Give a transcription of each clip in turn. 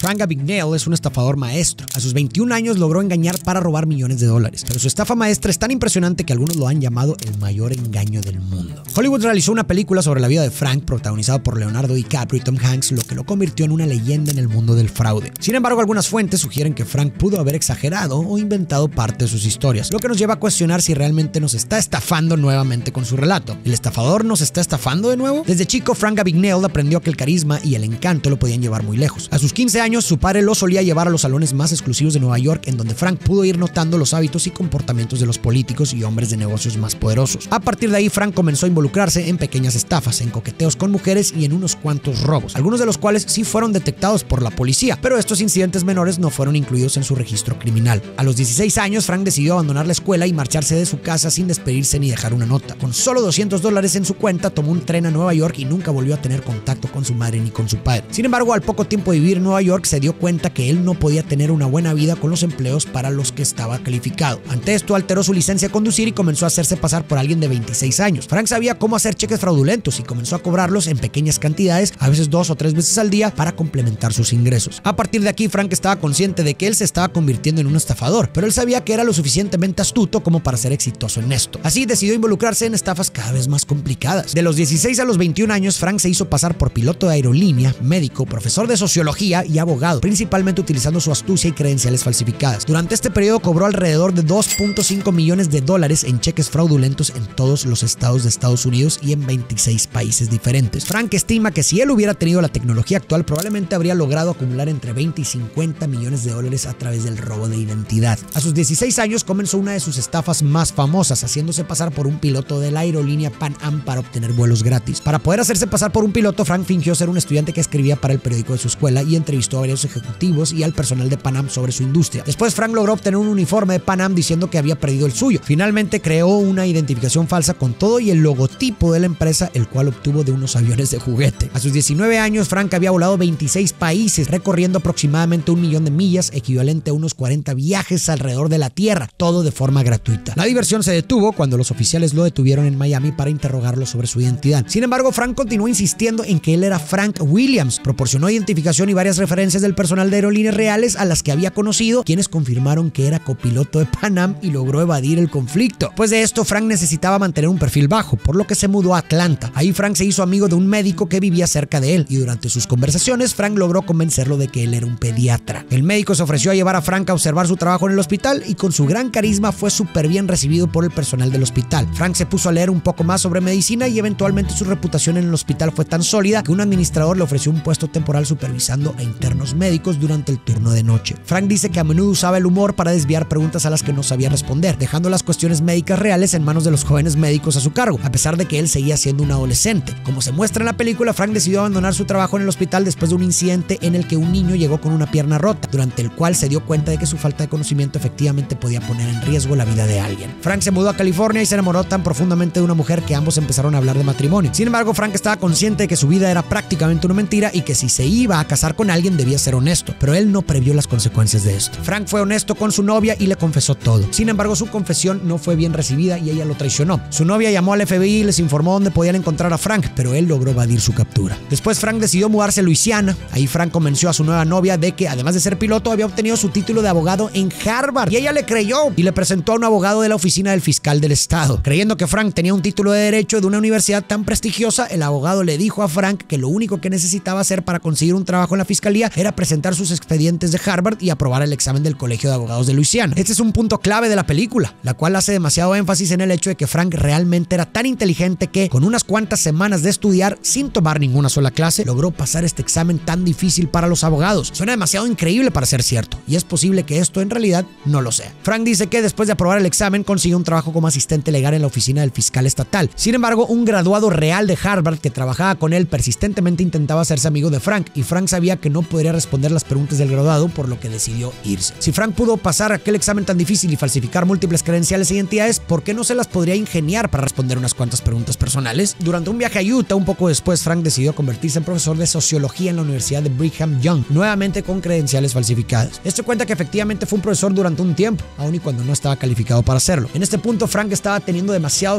Frank Abagnale es un estafador maestro. A sus 21 años logró engañar para robar millones de dólares, pero su estafa maestra es tan impresionante que algunos lo han llamado el mayor engaño del mundo. Hollywood realizó una película sobre la vida de Frank protagonizada por Leonardo DiCaprio y Tom Hanks, lo que lo convirtió en una leyenda en el mundo del fraude. Sin embargo, algunas fuentes sugieren que Frank pudo haber exagerado o inventado parte de sus historias, lo que nos lleva a cuestionar si realmente nos está estafando nuevamente con su relato. ¿El estafador nos está estafando de nuevo? Desde chico, Frank Abagnale aprendió que el carisma y el encanto lo podían llevar muy lejos. A sus 15 años, su padre lo solía llevar a los salones más exclusivos de Nueva York, en donde Frank pudo ir notando los hábitos y comportamientos de los políticos y hombres de negocios más poderosos. A partir de ahí, Frank comenzó a involucrarse en pequeñas estafas, en coqueteos con mujeres y en unos cuantos robos, algunos de los cuales sí fueron detectados por la policía, pero estos incidentes menores no fueron incluidos en su registro criminal. A los 16 años, Frank decidió abandonar la escuela y marcharse de su casa sin despedirse ni dejar una nota. Con solo $200 en su cuenta, tomó un tren a Nueva York y nunca volvió a tener contacto con su madre ni con su padre. Sin embargo, al poco tiempo de vivir en Nueva York, se dio cuenta que él no podía tener una buena vida con los empleos para los que estaba calificado. Ante esto, alteró su licencia a conducir y comenzó a hacerse pasar por alguien de 26 años. Frank sabía cómo hacer cheques fraudulentos y comenzó a cobrarlos en pequeñas cantidades, a veces 2 o 3 veces al día, para complementar sus ingresos. A partir de aquí, Frank estaba consciente de que él se estaba convirtiendo en un estafador, pero él sabía que era lo suficientemente astuto como para ser exitoso en esto. Así decidió involucrarse en estafas cada vez más complicadas. De los 16 a los 21 años, Frank se hizo pasar por piloto de aerolínea, médico, profesor de sociología y abogado, principalmente utilizando su astucia y credenciales falsificadas. Durante este periodo cobró alrededor de $2.5 millones en cheques fraudulentos en todos los estados de Estados Unidos y en 26 países diferentes. Frank estima que si él hubiera tenido la tecnología actual, probablemente habría logrado acumular entre 20 y 50 millones de dólares a través del robo de identidad. A sus 16 años comenzó una de sus estafas más famosas, haciéndose pasar por un piloto de la aerolínea Pan Am para obtener vuelos gratis. Para poder hacerse pasar por un piloto, Frank fingió ser un estudiante que escribía para el periódico de su escuela y entrevistó a varios ejecutivos y al personal de Pan Am sobre su industria. Después, Frank logró obtener un uniforme de Pan Am diciendo que había perdido el suyo. Finalmente creó una identificación falsa con todo y el logotipo de la empresa, el cual obtuvo de unos aviones de juguete. A sus 19 años, Frank había volado 26 países, recorriendo aproximadamente 1 millón de millas, equivalente a unos 40 viajes alrededor de la Tierra, todo de forma gratuita. La diversión se detuvo cuando los oficiales lo detuvieron en Miami para interrogarlo sobre su identidad. Sin embargo, Frank continuó insistiendo en que él era Frank Williams. Proporcionó identificación y varias referencias del personal de aerolíneas reales a las que había conocido, quienes confirmaron que era copiloto de Pan Am, y logró evadir el conflicto. Pues de esto, Frank necesitaba mantener un perfil bajo, por lo que se mudó a Atlanta. Ahí Frank se hizo amigo de un médico que vivía cerca de él, y durante sus conversaciones, Frank logró convencerlo de que él era un pediatra. El médico se ofreció a llevar a Frank a observar su trabajo en el hospital, y con su gran carisma fue súper bien recibido por el personal del hospital. Frank se puso a leer un poco más sobre medicina y eventualmente su reputación en el hospital fue tan sólida que un administrador le ofreció un puesto temporal supervisando a internos médicos durante el turno de noche. Frank dice que a menudo usaba el humor para desviar preguntas a las que no sabía responder, dejando las cuestiones médicas reales en manos de los jóvenes médicos a su cargo, a pesar de que él seguía siendo un adolescente. Como se muestra en la película, Frank decidió abandonar su trabajo en el hospital después de un incidente en el que un niño llegó con una pierna rota, durante el cual se dio cuenta de que su falta de conocimiento efectivamente podía poner en riesgo la vida de alguien. Frank se mudó a California y se enamoró tan profundamente de una mujer que ambos empezaron a hablar de matrimonio. Sin embargo, Frank estaba consciente de que su vida era prácticamente una mentira y que si se iba a casar con alguien debía ser honesto, pero él no previó las consecuencias de esto. Frank fue honesto con su novia y le confesó todo. Sin embargo, su confesión no fue bien recibida y ella lo traicionó. Su novia llamó al FBI y les informó dónde podían encontrar a Frank, pero él logró evadir su captura. Después, Frank decidió mudarse a Luisiana. Ahí Frank convenció a su nueva novia de que, además de ser piloto, había obtenido su título de abogado en Harvard, y ella le creyó y le presentó a un abogado de la oficina del fiscal del estado. Creyendo que Frank tenía un título de derecho de una universidad tan prestigiosa, el abogado le dijo a Frank que lo único que necesitaba hacer para conseguir un trabajo en la fiscalía era presentar sus expedientes de Harvard y aprobar el examen del Colegio de Abogados de Luisiana. Este es un punto clave de la película, la cual hace demasiado énfasis en el hecho de que Frank realmente era tan inteligente que, con unas cuantas semanas de estudiar sin tomar ninguna sola clase, logró pasar este examen tan difícil para los abogados. Suena demasiado increíble para ser cierto, y es posible que esto en realidad no lo sea. Frank dice que después de aprobar el examen consiguió un trabajo como asistente legal en la oficina del fiscal estatal. Sin embargo, un graduado real de Harvard que trabajaba con él persistentemente intentaba hacerse amigo de Frank, y Frank sabía que no podría responder las preguntas del graduado, por lo que decidió irse. Si Frank pudo pasar aquel examen tan difícil y falsificar múltiples credenciales e identidades, ¿por qué no se las podría ingeniar para responder unas cuantas preguntas personales? Durante un viaje a Utah, un poco después, Frank decidió convertirse en profesor de sociología en la Universidad de Brigham Young, nuevamente con credenciales falsificadas. Esto cuenta que efectivamente fue un profesor durante un tiempo, aun y cuando no estaba calificado para hacerlo. En este punto, Frank estaba teniendo demasiados encuentros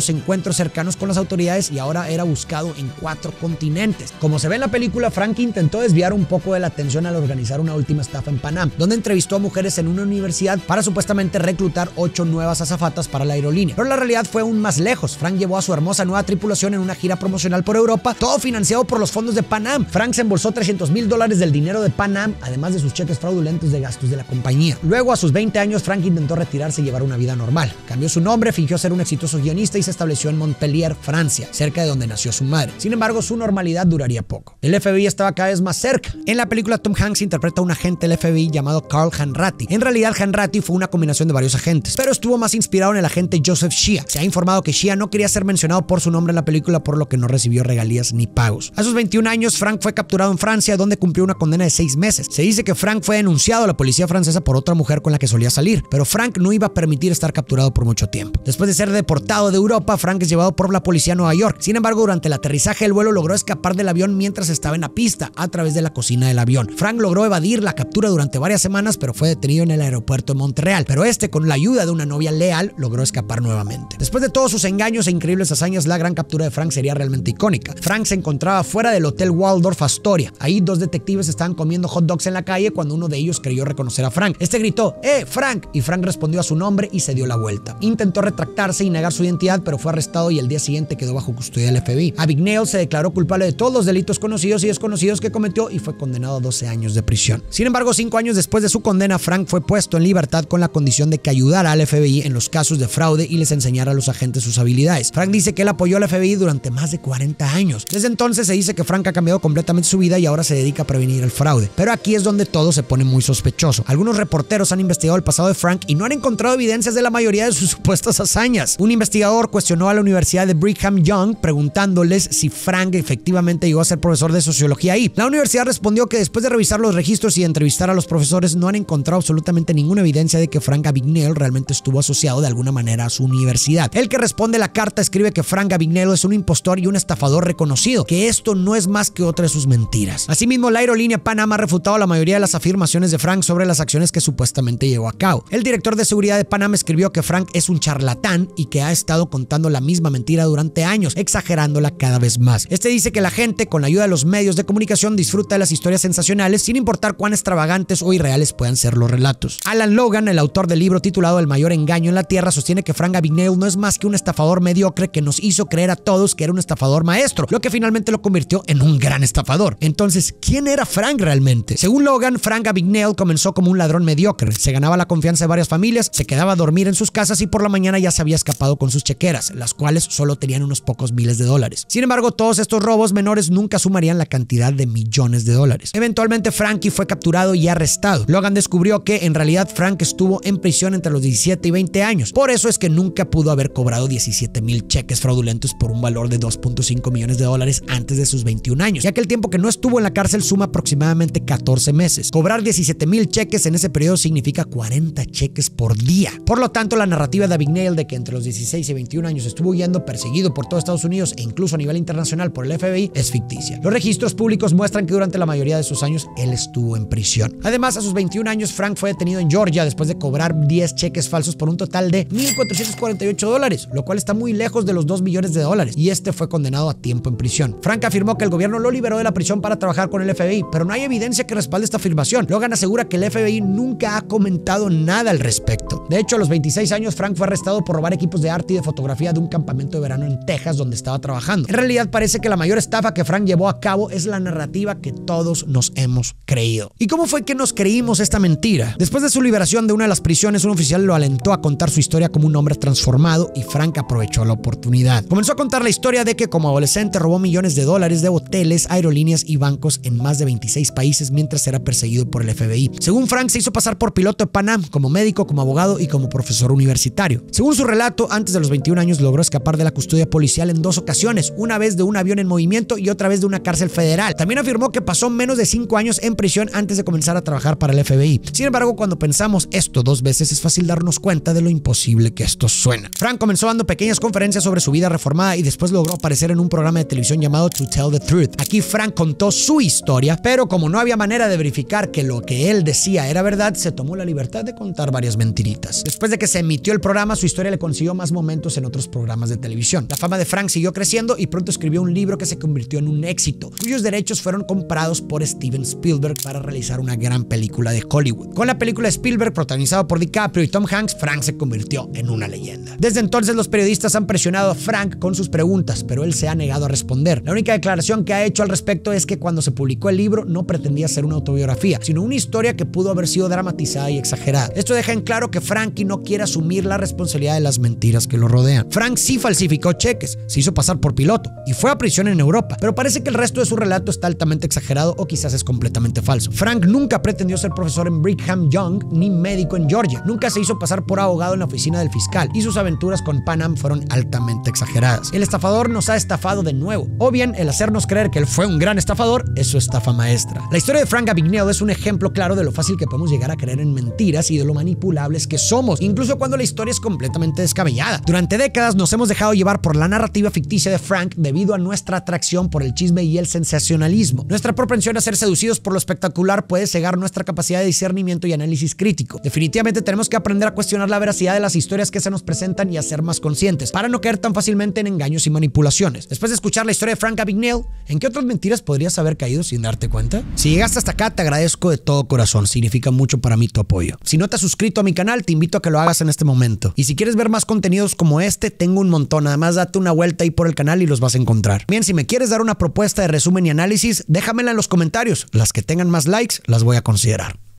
encuentros cercanos con las autoridades y ahora era buscado en 4 continentes. Como se ve en la película, Frank intentó desviar un poco de la atención al organizar una última estafa en Pan Am, donde entrevistó a mujeres en una universidad para supuestamente reclutar 8 nuevas azafatas para la aerolínea. Pero la realidad fue aún más lejos. Frank llevó a su hermosa nueva tripulación en una gira promocional por Europa, todo financiado por los fondos de Pan Am. Frank se embolsó $300,000 del dinero de Pan Am, además de sus cheques fraudulentos de gastos de la compañía. Luego, a sus 20 años, Frank intentó retirarse y llevar una vida normal. Cambió su nombre, fingió ser un exitoso guionista y se estableció en Montpellier, Francia, cerca de donde nació su madre. Sin embargo, su normalidad duraría poco. El FBI estaba cada vez más cerca. En la película, Tom Hanks interpreta a un agente del FBI llamado Carl Hanratty. En realidad, Hanratty fue una combinación de varios agentes, pero estuvo más inspirado en el agente Joseph Shea. Se ha informado que Shea no quería ser mencionado por su nombre en la película, por lo que no recibió regalías ni pagos. A sus 21 años, Frank fue capturado en Francia, donde cumplió una condena de 6 meses. Se dice que Frank fue denunciado a la policía francesa por otra mujer con la que solía salir, pero Frank no iba a permitir estar capturado por mucho tiempo. Después de ser deportado de Europa, Frank es llevado por la policía a Nueva York. Sin embargo, durante el aterrizaje del vuelo logró escapar del avión mientras estaba en la pista, a través de la cocina del avión. Frank logró evadir la captura durante varias semanas, pero fue detenido en el aeropuerto de Montreal. Pero con la ayuda de una novia leal, logró escapar nuevamente. Después de todos sus engaños e increíbles hazañas, la gran captura de Frank sería realmente icónica. Frank se encontraba fuera del Hotel Waldorf Astoria. Ahí 2 detectives estaban comiendo hot dogs en la calle cuando uno de ellos creyó reconocer a Frank. Este gritó, Frank! Y Frank respondió a su nombre y se dio la vuelta. Intentó retractarse y negar su identidad, pero fue arrestado y el día siguiente quedó bajo custodia del FBI. Abagnale se declaró culpable de todos los delitos conocidos y desconocidos que cometió y fue condenado a 12 años de prisión. Sin embargo, 5 años después de su condena, Frank fue puesto en libertad con la condición de que ayudara al FBI en los casos de fraude y les enseñara a los agentes sus habilidades. Frank dice que él apoyó al FBI durante más de 40 años. Desde entonces se dice que Frank ha cambiado completamente su vida y ahora se dedica a prevenir el fraude. Pero aquí es donde todo se pone muy sospechoso. Algunos reporteros han investigado el pasado de Frank y no han encontrado evidencias de la mayoría de sus supuestas hazañas. Un investigador cuestionó a la Universidad de Brigham Young preguntándoles si Frank efectivamente llegó a ser profesor de sociología ahí. La universidad respondió que después de revisar los registros y entrevistar a los profesores no han encontrado absolutamente ninguna evidencia de que Frank Abagnale realmente estuvo asociado de alguna manera a su universidad. El que responde la carta escribe que Frank Abagnale es un impostor y un estafador reconocido, que esto no es más que otra de sus mentiras. Asimismo, la aerolínea Pan Am ha refutado la mayoría de las afirmaciones de Frank sobre las acciones que supuestamente llevó a cabo. El director de seguridad de Pan Am escribió que Frank es un charlatán y que ha estado contando la misma mentira durante años, exagerándola cada vez más. Este dice que la gente, con la ayuda de los medios de comunicación, disfruta de las historias sensacionales sin importar cuán extravagantes o irreales puedan ser los relatos. Alan Logan, el autor del libro titulado El mayor engaño en la Tierra, sostiene que Frank Abagnale no es más que un estafador mediocre que nos hizo creer a todos que era un estafador maestro, lo que finalmente lo convirtió en un gran estafador. Entonces, ¿quién era Frank realmente? Según Logan, Frank Abagnale comenzó como un ladrón mediocre, se ganaba la confianza de varias familias, se quedaba a dormir en sus casas y por la mañana ya se había escapado con sus chequeras, las cuales solo tenían unos pocos miles de dólares. Sin embargo, todos estos robos menores nunca sumarían la cantidad de millones de dólares. Eventualmente, Frankie fue capturado y arrestado. Logan descubrió que en realidad Frank estuvo en prisión entre los 17 y 20 años. Por eso es que nunca pudo haber cobrado 17,000 cheques fraudulentos por un valor de 2.5 millones de dólares antes de sus 21 años, ya que el tiempo que no estuvo en la cárcel suma aproximadamente 14 meses. Cobrar 17,000 cheques en ese periodo significa 40 cheques por día. Por lo tanto, la narrativa de Abagnale de que entre los 16 y 21 años estuvo huyendo perseguido por todo Estados Unidos e incluso a nivel internacional por el FBI es ficticia. Los registros públicos muestran que durante la mayoría de sus años él estuvo en prisión. Además, a sus 21 años, Frank fue detenido en Georgia después de cobrar 10 cheques falsos por un total de $1,448, lo cual está muy lejos de los 2 millones de dólares, y este fue condenado a tiempo en prisión. Frank afirmó que el gobierno lo liberó de la prisión para trabajar con el FBI, pero no hay evidencia que respalde esta afirmación. Logan asegura que el FBI nunca ha comentado nada al respecto. De hecho, a los 26 años, Frank fue arrestado por robar equipos de arte y de fotografía de un campamento de verano en Texas donde estaba trabajando. En realidad, parece que la mayor estafa que Frank llevó a cabo es la narrativa que todos nos hemos creído. ¿Y cómo fue que nos creímos esta mentira? Después de su liberación de una de las prisiones, un oficial lo alentó a contar su historia como un hombre transformado y Frank aprovechó la oportunidad. Comenzó a contar la historia de que como adolescente robó millones de dólares de hoteles, aerolíneas y bancos en más de 26 países mientras era perseguido por el FBI. Según Frank, se hizo pasar por piloto de Pan Am, como médico, como abogado y como profesor universitario. Según su relato, antes de los 21 años logró escapar de la custodia policial en 2 ocasiones, una vez de un avión en movimiento y otra vez de una cárcel federal. También afirmó que pasó menos de 5 años en prisión antes de comenzar a trabajar para el FBI. Sin embargo, cuando pensamos esto 2 veces, es fácil darnos cuenta de lo imposible que esto suena. Frank comenzó dando pequeñas conferencias sobre su vida reformada y después logró aparecer en un programa de televisión llamado To Tell the Truth. Aquí Frank contó su historia, pero como no había manera de verificar que lo que él decía era verdad, se tomó la libertad de contar varias mentiritas. Después de que se emitió el programa, su historia le consiguió más momentos en otros programas programas de televisión. La fama de Frank siguió creciendo y pronto escribió un libro que se convirtió en un éxito, cuyos derechos fueron comprados por Steven Spielberg para realizar una gran película de Hollywood. Con la película de Spielberg, protagonizada por DiCaprio y Tom Hanks, Frank se convirtió en una leyenda. Desde entonces, los periodistas han presionado a Frank con sus preguntas, pero él se ha negado a responder. La única declaración que ha hecho al respecto es que cuando se publicó el libro no pretendía ser una autobiografía, sino una historia que pudo haber sido dramatizada y exagerada. Esto deja en claro que Frankie no quiere asumir la responsabilidad de las mentiras que lo rodean. Frank sí falsificó cheques, se hizo pasar por piloto y fue a prisión en Europa, pero parece que el resto de su relato está altamente exagerado o quizás es completamente falso. Frank nunca pretendió ser profesor en Brigham Young ni médico en Georgia. Nunca se hizo pasar por abogado en la oficina del fiscal y sus aventuras con Pan Am fueron altamente exageradas. El estafador nos ha estafado de nuevo, o bien el hacernos creer que él fue un gran estafador es su estafa maestra. La historia de Frank Abagnale es un ejemplo claro de lo fácil que podemos llegar a creer en mentiras y de lo manipulables que somos, incluso cuando la historia es completamente descabellada. Durante décadas nos hemos dejado llevar por la narrativa ficticia de Frank debido a nuestra atracción por el chisme y el sensacionalismo. Nuestra propensión a ser seducidos por lo espectacular puede cegar nuestra capacidad de discernimiento y análisis crítico. Definitivamente tenemos que aprender a cuestionar la veracidad de las historias que se nos presentan y a ser más conscientes, para no caer tan fácilmente en engaños y manipulaciones. Después de escuchar la historia de Frank Abagnale, ¿en qué otras mentiras podrías haber caído sin darte cuenta? Si llegaste hasta acá, te agradezco de todo corazón. Significa mucho para mí tu apoyo. Si no te has suscrito a mi canal, te invito a que lo hagas en este momento. Y si quieres ver más contenidos como este, tengo un montón. Además, date una vuelta ahí por el canal y los vas a encontrar. Bien, si me quieres dar una propuesta de resumen y análisis, déjamela en los comentarios. Las que tengan más likes, las voy a considerar.